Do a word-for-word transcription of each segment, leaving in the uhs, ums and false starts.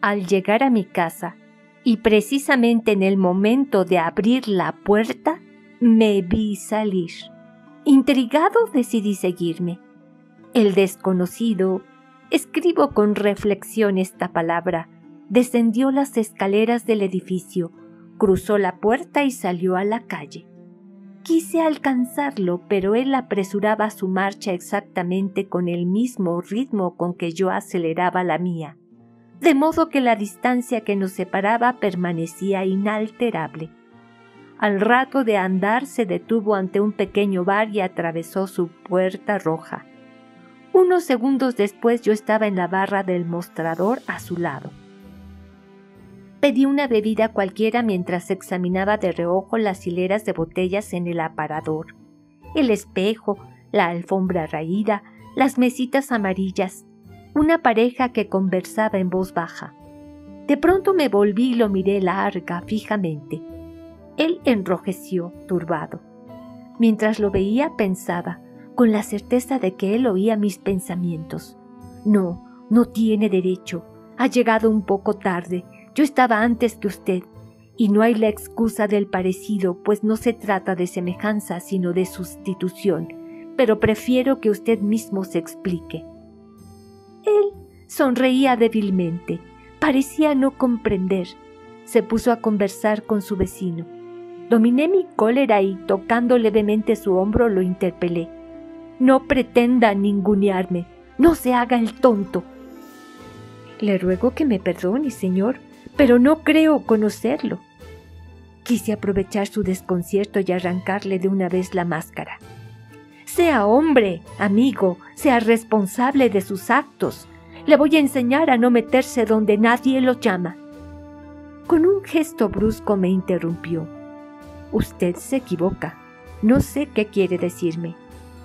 Al llegar a mi casa, y precisamente en el momento de abrir la puerta, me vi salir. Intrigado decidí seguirme. El desconocido, escribo con reflexión esta palabra, descendió las escaleras del edificio, cruzó la puerta y salió a la calle. Quise alcanzarlo, pero él apresuraba su marcha exactamente con el mismo ritmo con que yo aceleraba la mía, de modo que la distancia que nos separaba permanecía inalterable. Al rato de andar se detuvo ante un pequeño bar y atravesó su puerta roja. Unos segundos después yo estaba en la barra del mostrador a su lado. Pedí una bebida cualquiera mientras examinaba de reojo las hileras de botellas en el aparador, el espejo, la alfombra raída, las mesitas amarillas, una pareja que conversaba en voz baja. De pronto me volví y lo miré larga, fijamente. Él enrojeció, turbado. Mientras lo veía pensaba, con la certeza de que él oía mis pensamientos. No, no tiene derecho. Ha llegado un poco tarde. Yo estaba antes que usted. Y no hay la excusa del parecido, pues no se trata de semejanza, sino de sustitución. Pero prefiero que usted mismo se explique. Él sonreía débilmente. Parecía no comprender. Se puso a conversar con su vecino. Dominé mi cólera y, tocando levemente su hombro, lo interpelé. No pretenda ningunearme. No se haga el tonto. Le ruego que me perdone, señor, pero no creo conocerlo. Quise aprovechar su desconcierto y arrancarle de una vez la máscara. Sea hombre, amigo, sea responsable de sus actos. Le voy a enseñar a no meterse donde nadie lo llama. Con un gesto brusco me interrumpió. Usted se equivoca. No sé qué quiere decirme.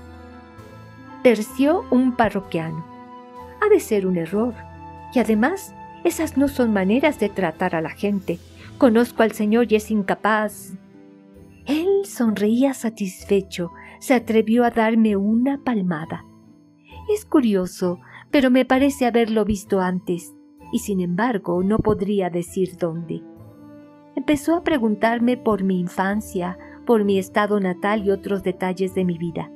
Terció un parroquiano. Ha de ser un error. Y además, esas no son maneras de tratar a la gente. Conozco al señor y es incapaz. Él sonreía satisfecho. Se atrevió a darme una palmada. Es curioso, pero me parece haberlo visto antes, y sin embargo no podría decir dónde. Empezó a preguntarme por mi infancia, por mi estado natal y otros detalles de mi vida.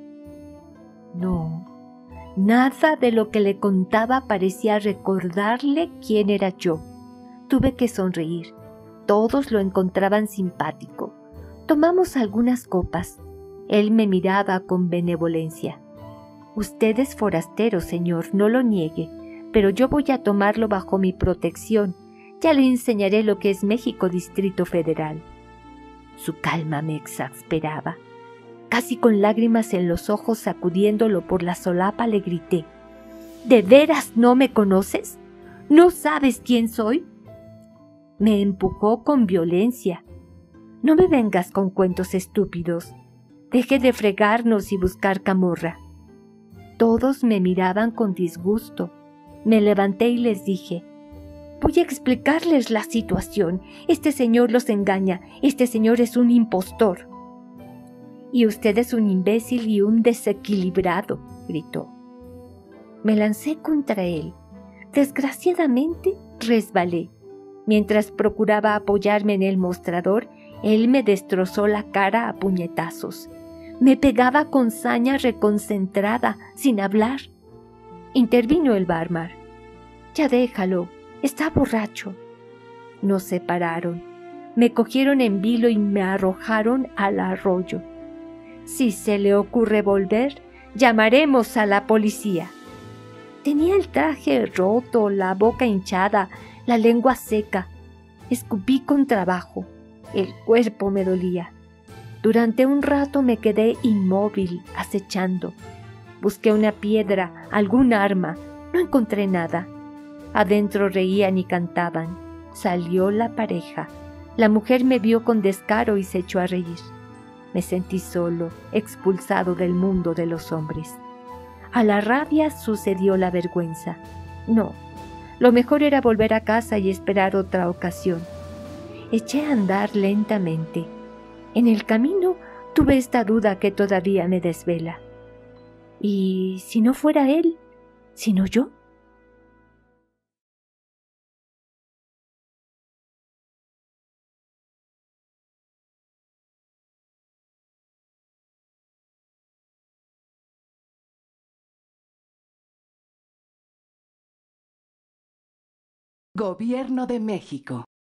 No, nada de lo que le contaba parecía recordarle quién era yo. Tuve que sonreír. Todos lo encontraban simpático. Tomamos algunas copas. Él me miraba con benevolencia. Usted es forastero, señor, no lo niegue, pero yo voy a tomarlo bajo mi protección. Ya le enseñaré lo que es México Distrito Federal. Su calma me exasperaba. Casi con lágrimas en los ojos, sacudiéndolo por la solapa, le grité. ¿De veras no me conoces? ¿No sabes quién soy? Me empujó con violencia. No me vengas con cuentos estúpidos. Deje de fregarnos y buscar camorra. Todos me miraban con disgusto. Me levanté y les dije, voy a explicarles la situación. Este señor los engaña. Este señor es un impostor. Y usted es un imbécil y un desequilibrado, gritó. Me lancé contra él. Desgraciadamente, resbalé. Mientras procuraba apoyarme en el mostrador, él me destrozó la cara a puñetazos. Me pegaba con saña reconcentrada, sin hablar. Intervino el barman. Ya déjalo, está borracho. Nos separaron. Me cogieron en vilo y me arrojaron al arroyo. Si se le ocurre volver, llamaremos a la policía. Tenía el traje roto, la boca hinchada, la lengua seca. Escupí con trabajo. El cuerpo me dolía. Durante un rato me quedé inmóvil, acechando. Busqué una piedra, algún arma. No encontré nada. Adentro reían y cantaban. Salió la pareja. La mujer me vio con descaro y se echó a reír. Me sentí solo, expulsado del mundo de los hombres. A la rabia sucedió la vergüenza. No, lo mejor era volver a casa y esperar otra ocasión. Eché a andar lentamente. En el camino tuve esta duda que todavía me desvela. ¿Y si no fuera él, sino yo? Gobierno de México.